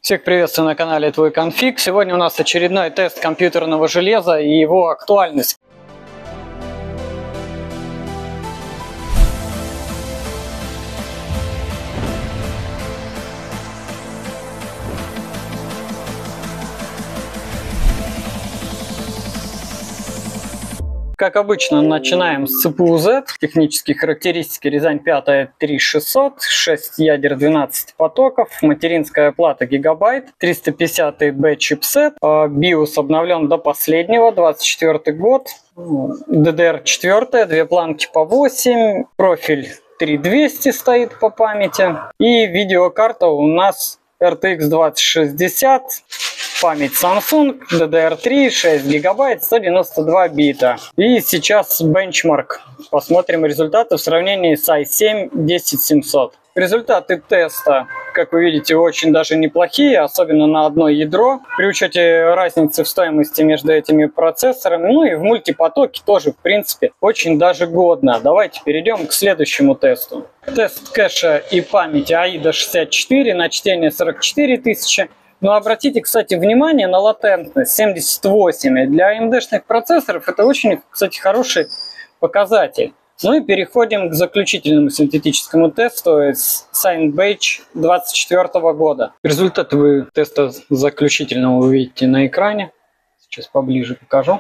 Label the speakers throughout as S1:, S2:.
S1: Всех приветствую на канале Твой Конфиг. Сегодня у нас очередной тест компьютерного железа и его актуальность. Как обычно, начинаем с CPU Z. Технические характеристики: Ryzen 5 3600, 6 ядер, 12 потоков, материнская плата гигабайт, 350B чипсет, BIOS обновлен до последнего, 24 год, DDR4, две планки по 8, профиль 3200 стоит по памяти, и видеокарта у нас RTX 2060, память Samsung, DDR3, 6 гигабайт, 192 бита. И сейчас бенчмарк. Посмотрим результаты в сравнении с i7 10700. Результаты теста, как вы видите, очень даже неплохие, особенно на одно ядро. При учете разницы в стоимости между этими процессорами, ну и в мультипотоке тоже, в принципе, очень даже годно. Давайте перейдем к следующему тесту. Тест кэша и памяти AIDA 64 на чтение 44 тысячи. Но обратите, кстати, внимание на латентность 78. Для AMD-шных процессоров это очень, кстати, хороший показатель. Ну и переходим к заключительному синтетическому тесту Cinebench 24 года. Результаты вы теста заключительного увидите на экране. Сейчас поближе покажу.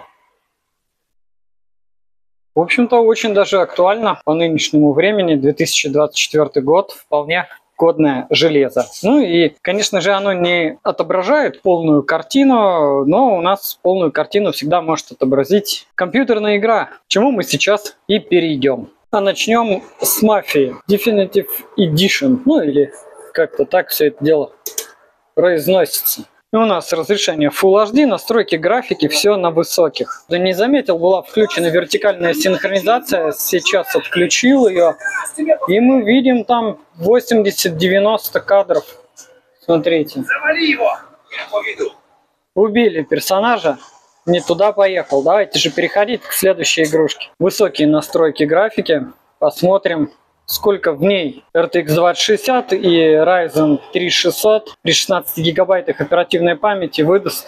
S1: В общем-то, очень даже актуально по нынешнему времени, 2024 год, вполне годное железо. Ну и, конечно же, оно не отображает полную картину, но у нас полную картину всегда может отобразить компьютерная игра, к чему мы сейчас и перейдем. А начнем с Mafia Definitive Edition, ну или как-то так все это дело произносится. И у нас разрешение Full HD, настройки графики, все на высоких. Да не заметил, была включена вертикальная синхронизация, сейчас отключил ее. И мы видим там 80-90 кадров. Смотрите.
S2: Завали его! Я поведу.
S1: Убили персонажа, не туда поехал. Давайте же переходить к следующей игрушке. Высокие настройки графики. Посмотрим, сколько в ней RTX 2060 и Ryzen 3600 при 16 гигабайтах оперативной памяти выдаст.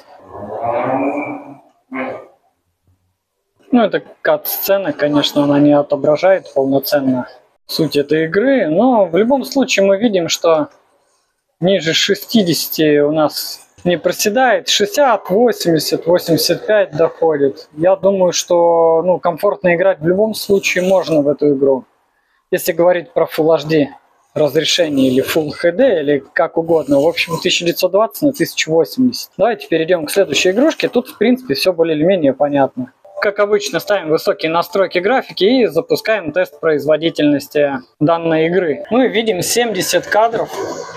S1: Ну, это кат-сцена, конечно, она не отображает полноценно суть этой игры, но в любом случае мы видим, что ниже 60 у нас не проседает, 60, 80, 85 доходит. Я думаю, что комфортно играть в любом случае можно в эту игру. Если говорить про Full HD разрешение или Full HD, или как угодно, в общем 1920 на 1080. Давайте перейдем к следующей игрушке. Тут, в принципе, все более или менее понятно. Как обычно, ставим высокие настройки графики и запускаем тест производительности данной игры. Ну и видим 70 кадров.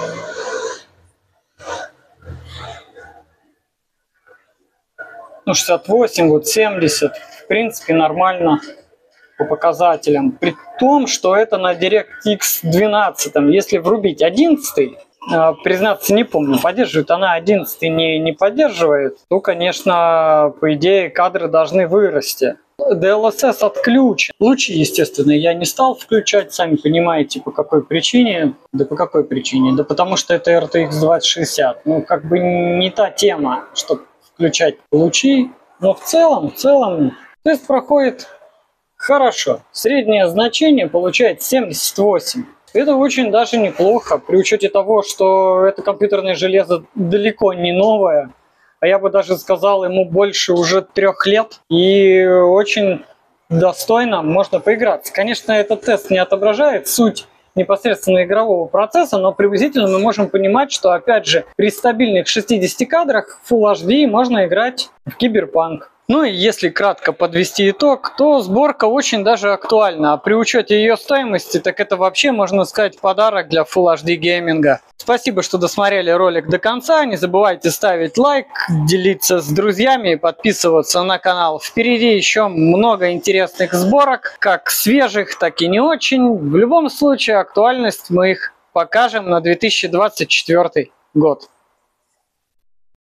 S1: Ну, 68, вот 70. В принципе, нормально по показателям. При том, что это на DirectX 12. Если врубить 11, признаться, не помню, поддерживает она 11, не поддерживает, то, конечно, по идее, кадры должны вырасти. DLSS отключен. Лучи, естественно, я не стал включать, сами понимаете, по какой причине. Да по какой причине? Да потому что это RTX 2060. Ну, как бы не та тема, чтобы включать лучи. Но в целом, тест проходит хорошо. Среднее значение получает 78. Это очень даже неплохо, при учете того, что это компьютерное железо далеко не новое, а я бы даже сказал, ему больше уже 3 лет, и очень достойно можно поиграться. Конечно, этот тест не отображает суть непосредственно игрового процесса, но приблизительно мы можем понимать, что, опять же, при стабильных 60 кадрах Full HD можно играть в Киберпанк. Ну и если кратко подвести итог, то сборка очень даже актуальна. А при учете ее стоимости, так это вообще, можно сказать, подарок для Full HD гейминга. Спасибо, что досмотрели ролик до конца. Не забывайте ставить лайк, делиться с друзьями и подписываться на канал. Впереди еще много интересных сборок, как свежих, так и не очень. В любом случае, актуальность мы их покажем на 2024 год.